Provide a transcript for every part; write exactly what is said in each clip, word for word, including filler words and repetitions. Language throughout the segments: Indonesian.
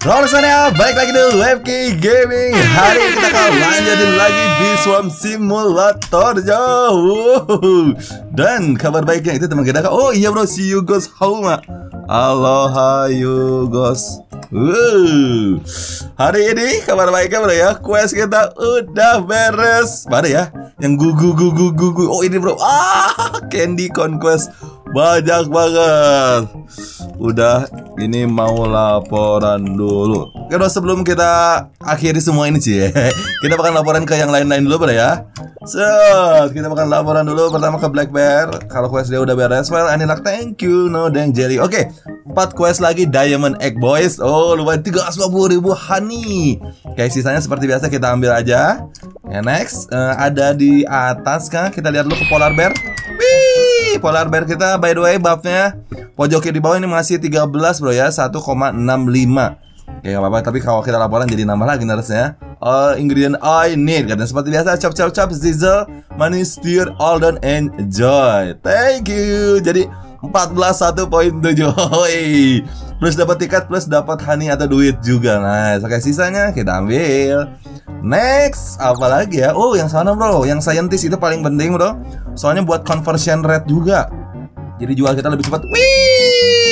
Rolesannya balik lagi di F K Gaming. Hari ini kita akan lanjutin lagi di Swamp Simulator jauh. Dan kabar baiknya itu teman kita. Oh iya bro, see you guys home. Aloha you guys. Uh. Hari ini kabar baiknya bro ya, quest kita udah beres. Mana ya? Yang gugu gugu gugu. Oh ini bro. Ah, Candy Conquest. Banyak banget. Udah, ini mau laporan dulu. Karena sebelum kita akhiri semua ini sih, kita bakal laporan ke yang lain-lain dulu bro ya. So, kita bakal laporan dulu pertama ke Black Bear. Kalau quest dia udah beres, well, any luck, thank you, no dang jelly. Oke, okay, empat quest lagi Diamond Egg Boys. Oh, lumayan tiga ratus lima puluh ribu honey. Oke, sisanya seperti biasa kita ambil aja. Ya, next, uh, ada di atas kan? Kita lihat dulu ke Polar Bear. Wih, Polar Bear kita by the way buffnya pojok kiri di bawah ini masih tiga belas bro ya, satu koma enam lima. Oke, gak apa-apa, tapi kalau kita laporan jadi nambah lagi harusnya. All ingredient I need. Karena seperti biasa, chop chop chop, sizzle, money, steer, all done, enjoy. Thank you. Jadi empat belas satu koma tujuh. Plus dapat tiket, plus dapat honey atau duit juga. Nah, oke, sisanya kita ambil. Next, apa lagi ya? Oh, yang sana bro, yang scientist itu paling penting bro. Soalnya buat conversion rate juga. Jadi jual kita lebih cepat. Wih,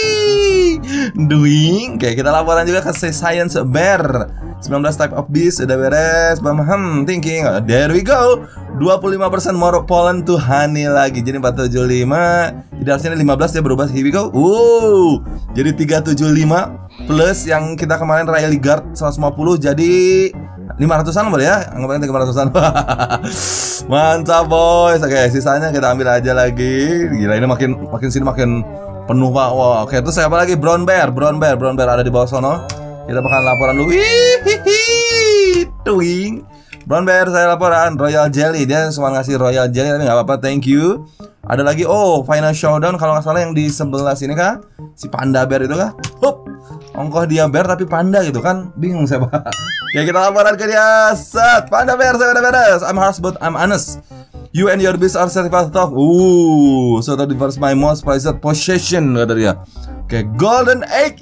doing. Oke, kita laporan juga ke Science Bear. sembilan belas type of beast udah beres. Bam, hmm, thinking. There we go. dua puluh lima persen more pollen to honey lagi. Jadi empat ratus tujuh puluh lima. Jadi harusnya lima belas dia berubah. Here we go. Uh, jadi tiga ratus tujuh puluh lima plus yang kita kemarin Riley Guard seratus lima puluh jadi lima ratusan boleh ya? Anggapnya tiga ratusan. Mantap boys. Oke, sisanya kita ambil aja lagi. Gila, ini makin makin sini makin penuh pak. Wow. Oke, terus apa lagi? Brown Bear, Brown Bear, Brown Bear ada di bawah sono. Kita bakal laporan dulu. Twing. Brown Bear saya laporan. Royal Jelly, dia cuma ngasih Royal Jelly tapi nggak apa-apa. Thank you. Ada lagi, oh Final Showdown kalau nggak salah yang di sebelah sini kah? Si Panda Bear itu kah? Hup. Ongkoh dia bear tapi panda gitu kan? Bingung saya pak. Ya kita laporan ke dia. Set. Panda Bear saya udah beres. I'm harsh but I'm honest. You and your beast are certified top. Ooh, so that diverse my most prized possession kata dia. Oke, okay, golden egg.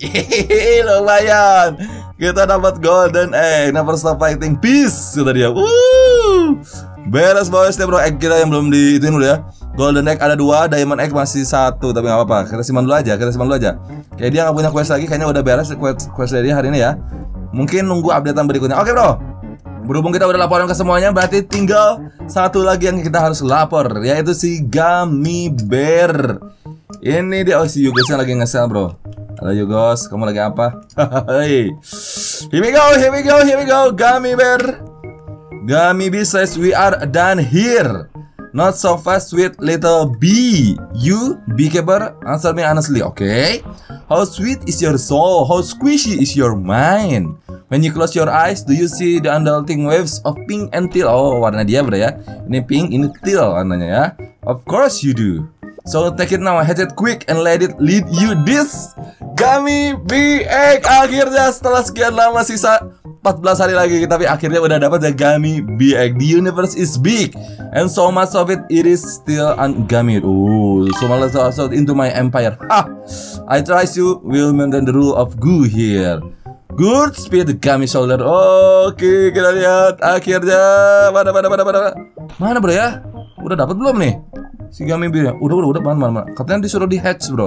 Lumayan. Kita dapat golden egg. Never stop fighting peace kata dia. Ooh. Beres boys deh bro. Egg kita yang belum di ituin dulu ya. Golden egg ada dua, diamond egg masih satu, tapi nggak apa-apa. Kita simpan dulu aja, kita simpan dulu aja. Kayak dia nggak punya quest lagi, kayaknya udah beres quest, quest dari hari ini ya. Mungkin nunggu updatean berikutnya. Oke bro. Berhubung kita udah laporan ke semuanya, berarti tinggal satu lagi yang kita harus lapor, yaitu si Gummy Bear. Ini dia, oh si Yugosnya lagi nge-sell bro. Halo Yugos, kamu lagi apa? Hey. Here we go, here we go, here we go, Gummy Bear. Gummy Bear says we are done here. Not so fast with little bee. You, beekeeper, answer me honestly, okay? How sweet is your soul? How squishy is your mind? When you close your eyes, do you see the undulating waves of pink and teal? Oh, warna dia bro ya. Ini pink, ini teal warnanya ya. Of course you do. So take it now, hit it quick and let it lead you this Gummy Bee Egg. Akhirnya setelah sekian lama, sisa empat belas hari lagi, tapi akhirnya udah dapat ya Gummy Bee Egg. The universe is big and so much of it it is still ungummy. Oh, so much also into my empire. Ah, I trust you will maintain the rule of goo here. Good speed Gummy shoulder. Oke, kita lihat akhirnya mana mana mana mana mana bro ya. Udah dapat belum nih si Gummy Bear? Udah udah udah mana mana. Katanya disuruh di hatch bro.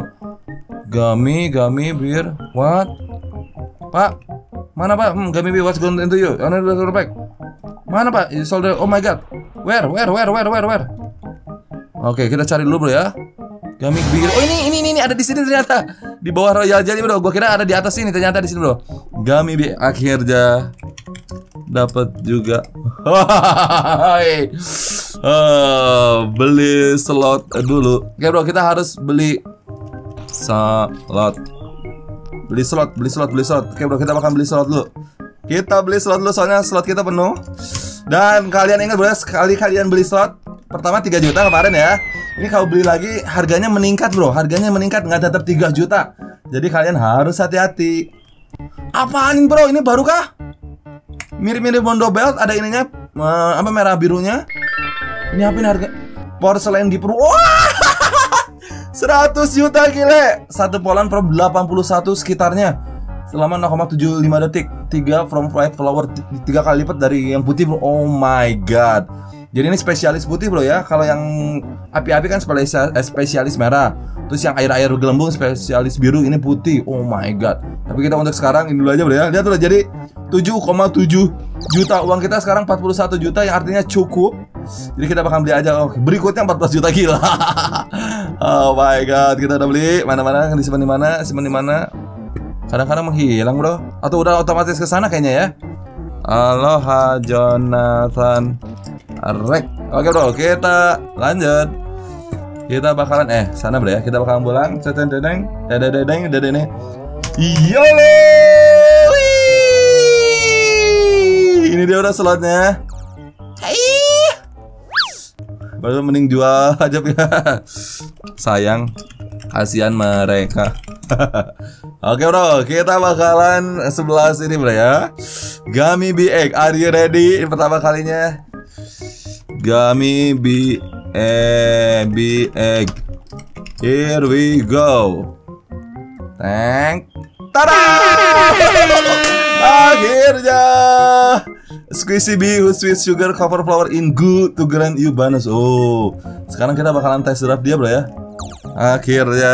Gummy Gummy Bear. What? Pak, mana pak? Hmm, Gummy Bear, what's going into you? Mana udah back? Mana pak? Soldier. Oh my god. Where? Where? Where? Where? Where? Where? Oke, kita cari dulu bro ya. Gummy Bear. Oh ini ini ini ada di sini ternyata. Di bawah Royal Jelly bro. Gua kira ada di atas sini, ternyata di sini bro. Gummy Bear akhirnya dapat juga. uh, beli slot dulu. Oke bro, kita harus beli slot. Beli slot, beli slot, beli slot. Oke bro, kita bakal beli slot dulu. Kita beli slot dulu soalnya slot kita penuh. Dan kalian ingat bro, sekali kalian beli slot pertama tiga juta kemarin ya. Ini kalau beli lagi harganya meningkat bro. Harganya meningkat, nggak tetap tiga juta. Jadi kalian harus hati-hati. Apaan bro? Ini baru kah? Mirip-mirip Mondo Belt, ada ininya uh, apa merah birunya. Ini apa ini harga? Porselen di Pro. Wah! seratus juta gile. Satu polan per delapan puluh satu sekitarnya. selama nol koma tujuh lima detik. Tiga from white flower, tiga kali lipat dari yang putih bro. Oh my god. Jadi ini spesialis putih bro ya. Kalau yang api-api kan spesialis, eh, spesialis merah. Terus yang air-air gelembung spesialis biru, ini putih. Oh my god. Tapi kita untuk sekarang ini dulu aja bro ya. Lihat udah jadi tujuh koma tujuh juta. Uang kita sekarang empat puluh satu juta, yang artinya cukup. Jadi kita bakal beli aja. Oh, berikutnya empat belas juta, gila. Oh my god, kita udah beli. Mana-mana, disimpan di mana? Simpan di mana? Kadang-kadang menghilang bro. Atau udah otomatis ke sana kayaknya ya. Aloha Jonathan. Rek. Oke bro, kita lanjut. Kita bakalan eh sana bro ya. Kita bakalan pulang. Sedeng dedeng, dedeng dedeng, dedeng. Yolo. Ini dia udah slotnya. Hai. Baru mending jual aja ya. Sayang. Kasihan mereka. Oke bro, kita bakalan sebelah sini bro ya. Gummy B Egg, are you ready? Ini pertama kalinya. Gummy B Egg, B Egg. Here we go. Thank. Tada! Akhirnya Squishy Bee who sweet sugar cover flower in good to grant you bonus. Oh, sekarang kita bakalan tes draft dia bro ya. Akhirnya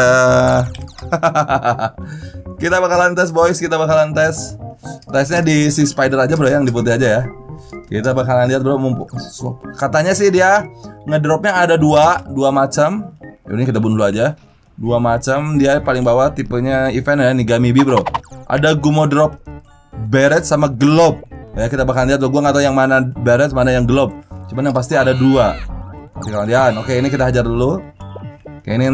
kita bakalan tes boys, kita bakalan tes. Tesnya di si spider aja bro, yang di putih aja ya. Kita bakalan lihat bro, mumpuk. Katanya sih dia ngedropnya ada dua, dua macam. Ini kita bunuh dulu aja. Dua macam, dia paling bawah tipenya event ya, nih Gummy Bee bro. Ada Gumo drop beret sama globe. Ya kita bakalan lihat bro, gua nggak tahu yang mana beret, mana yang globe. Cuman yang pasti ada dua. Oke kalian, oke ini kita hajar dulu. Oke ini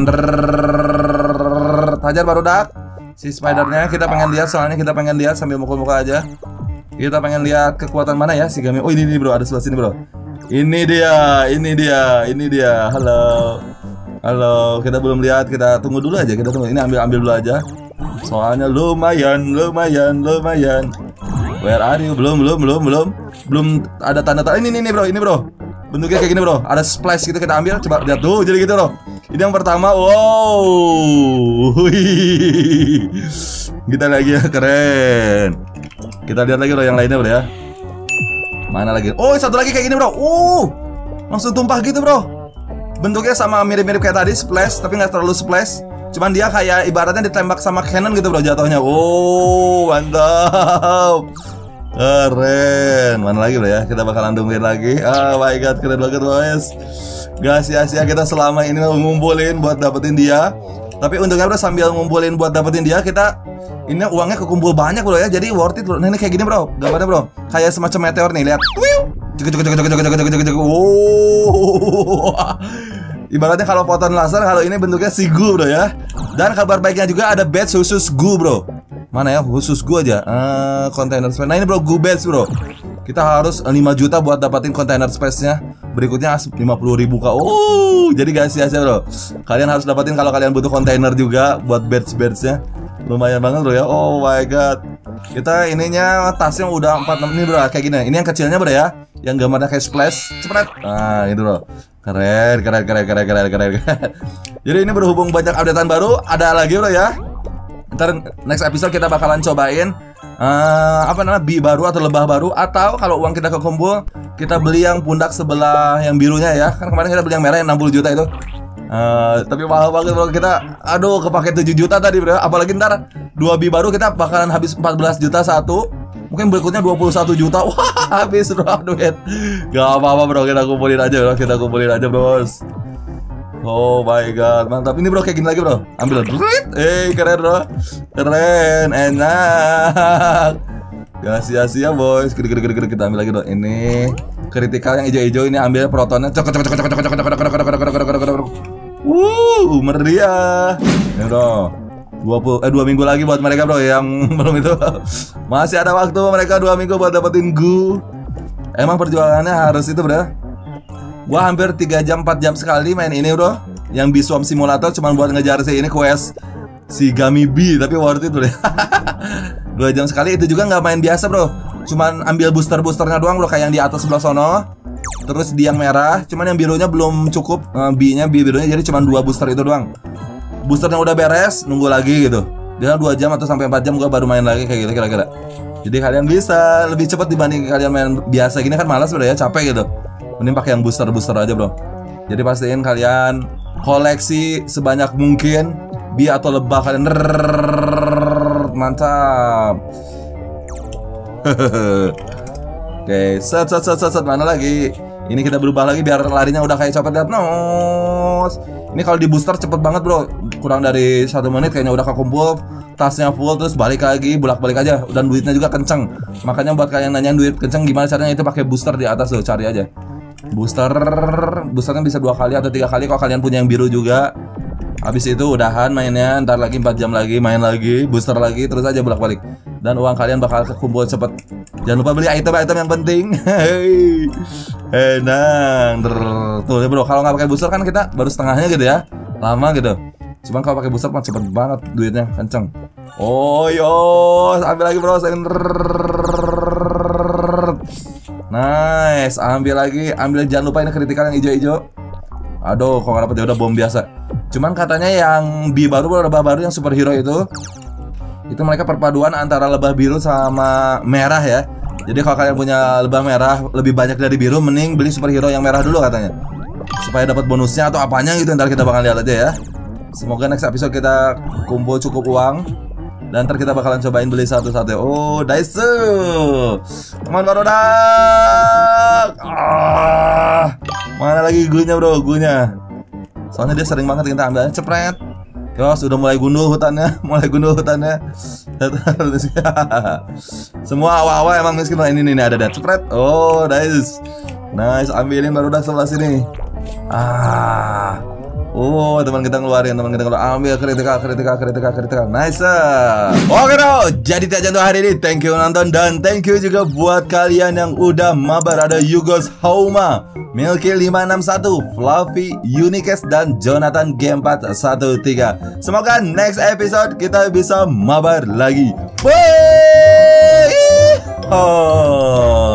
hajar baru dak. Si spidernya kita pengen lihat, soalnya kita pengen lihat sambil mukul-mukul aja. Kita pengen lihat kekuatan mana ya si Gummy. Oh ini nih bro, ada sebelah sini bro. Ini dia, ini dia, ini dia. Halo, halo. Kita belum lihat, kita tunggu dulu aja. Kita tunggu. Ini ambil ambil dulu aja. Soalnya lumayan, lumayan, lumayan. Where are you? Belum, belum, belum, belum, belum ada tanda-tanda. Ini, ini, ini bro, ini bro. Bentuknya kayak gini bro. Ada splash gitu, kita ambil. Coba lihat tuh, jadi gitu bro. Ini yang pertama, wow. Kita lagi ya, keren. Kita lihat lagi bro yang lainnya bro ya. Mana lagi? Oh satu lagi kayak gini bro. Uh, langsung tumpah gitu bro. Bentuknya sama mirip-mirip kayak tadi, splash, tapi nggak terlalu splash. Cuman dia kayak ibaratnya ditembak sama cannon gitu bro jatuhnya. Oh mantap, keren. Mana lagi bro ya? Kita bakalan tungguin lagi. Oh my god, keren banget guys. Gak sia-sia kita selama ini ngumpulin buat dapetin dia. Tapi untungnya bro, sambil ngumpulin buat dapetin dia, kita ini uangnya kekumpul banyak bro ya. Jadi worth it bro. Nah ini kayak gini bro, gambarnya bro, kayak semacam meteor nih, lihat. Wow. Ibaratnya kalau foton laser, kalau ini bentuknya si Gu bro ya. Dan kabar baiknya juga ada badge khusus Gu bro. Mana ya, khusus Gu aja. uh, Container space. Nah ini bro, Gu badge bro. Kita harus lima juta buat dapatin container space-nya. Berikutnya lima puluh ribu kak. Oh, jadi gak sia-sia bro. Kalian harus dapatin kalau kalian butuh kontainer juga buat badge-badge-nya. Lumayan banget bro ya. Oh my god. Kita ininya tasnya udah empat puluh enam nih bro, kayak gini. Ini yang kecilnya bro ya, yang gambarnya kayak splash, cepet. Nah itu bro. Keren, keren, keren, keren, keren, keren. Jadi ini berhubung banyak updatean baru, ada lagi bro ya. Ntar next episode kita bakalan cobain uh, apa namanya, bee baru atau lebah baru. Atau kalau uang kita kekumpul, kita beli yang pundak sebelah yang birunya ya. Kan kemarin kita beli yang merah yang enam puluh juta itu. Uh, tapi mahal banget bro kita. Aduh kepake tujuh juta tadi bro. Apalagi ntar dua bee baru kita bakalan habis empat belas juta satu. Mungkin berikutnya dua puluh satu juta. Wah habis bro duit. Gak apa-apa bro, kita kumpulin aja bro. Kita kumpulin aja bros. Oh my god, mantap. Ini bro kayak gini lagi bro. Ambil. Eh keren bro. Keren, enak. Gak sia-sia boys. Kita ambil lagi bro. Ini kritikal yang hijau-hijau, ini ambil protonnya. Cok cok cok cok cok cok cok cok cok. Wuh, meriah. Ini bro. dua puluh eh dua minggu lagi buat mereka bro yang belum itu. Masih ada waktu mereka dua minggu buat dapetin Gu. Emang perjuangannya harus itu bro. Gua hampir tiga jam empat jam sekali main ini bro. Yang Bee Swarm Simulator cuman buat ngejar si ini quest si Gummy Bee, tapi worth it bro. dua jam sekali, itu juga nggak main biasa bro. Cuman ambil booster-boosternya doang bro, kayak yang di atas sebelah sono. Terus di yang merah, cuman yang birunya belum cukup, uh, B-nya, B birunya, jadi cuman dua booster itu doang. Boosternya udah beres, nunggu lagi gitu. Dia dua jam atau sampai empat jam gua baru main lagi kayak gitu kira-kira. Jadi kalian bisa lebih cepat dibanding kalian main biasa gini kan malas bro ya, capek gitu. Mending pakai yang booster-booster aja bro. Jadi pastiin kalian koleksi sebanyak mungkin bi atau lebah kalian. Mantap. Oke, set set set set set mana lagi? Ini kita berubah lagi biar larinya udah kayak copet, lihat nos. Ini kalau di booster cepet banget bro, kurang dari satu menit kayaknya udah kekumpul, tasnya full, terus balik lagi, bolak-balik aja, dan duitnya juga kenceng. Makanya buat kalian nanyain duit kenceng gimana caranya, itu pakai booster di atas tuh, cari aja. Booster, boosternya bisa dua kali atau tiga kali kalau kalian punya yang biru juga. Habis itu udahan mainnya, ntar lagi empat jam lagi main lagi, booster lagi, terus aja bolak-balik. Dan uang kalian bakal kekumpul cepet. Jangan lupa beli item-item yang penting. Enak. Tuh bro, kalau nggak pakai booster kan kita baru setengahnya gitu ya, lama gitu. Cuman kalau pakai booster mah cepet banget duitnya, kenceng. Oh yo, ambil lagi bro. Nice, ambil lagi, ambil, jangan lupa ini kritikal yang hijau-hijau. Aduh, kok nggak dapet, ya udah bom biasa. Cuman katanya yang bi baru, lebah baru yang superhero itu, itu mereka perpaduan antara lebah biru sama merah ya. Jadi kalau kalian punya lebah merah lebih banyak dari biru, mending beli superhero yang merah dulu katanya, supaya dapat bonusnya atau apanya gitu. Ntar kita bakal lihat aja ya. Semoga next episode kita kumpul cukup uang, dan ntar kita bakalan cobain beli satu-satu. Oh, Daisu, teman baru dak. Ah, mana lagi gunya bro, gunya. Soalnya dia sering banget kita ambilnya, cepret. Yo, sudah mulai gundul hutannya, mulai gundul hutannya. Semua awal-awal emang miskin. Ini nih ada dat cepret. Oh, nice. Nice, ambilin baru dak sebelah sini. Ah. Oh, teman kita ngeluarin, teman kita ngeluarin. Ambil kritikal, kritikal, kritikal, kritikal. Nice. Oke bro, jadi tiap untuk hari ini. Thank you nonton, dan thank you juga buat kalian yang udah mabar. Ada Yugos Hauma, Milky lima enam satu, Fluffy, Unikes, dan Jonathan G empat satu tiga. Semoga next episode kita bisa mabar lagi. Bye. Oh.